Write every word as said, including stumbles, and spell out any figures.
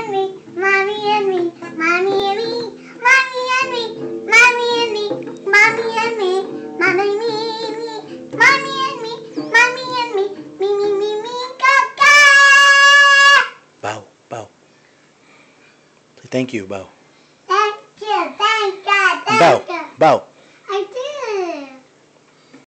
and me, mommy and me, mommy and me, mommy and me, mommy and me, mommy and me, mommy me, me, mommy and me, mommy and me, me, me, me, me, Kaka. Bow, bow. Say thank you, bow. Thank you, thank God, thank Bow, you. bow.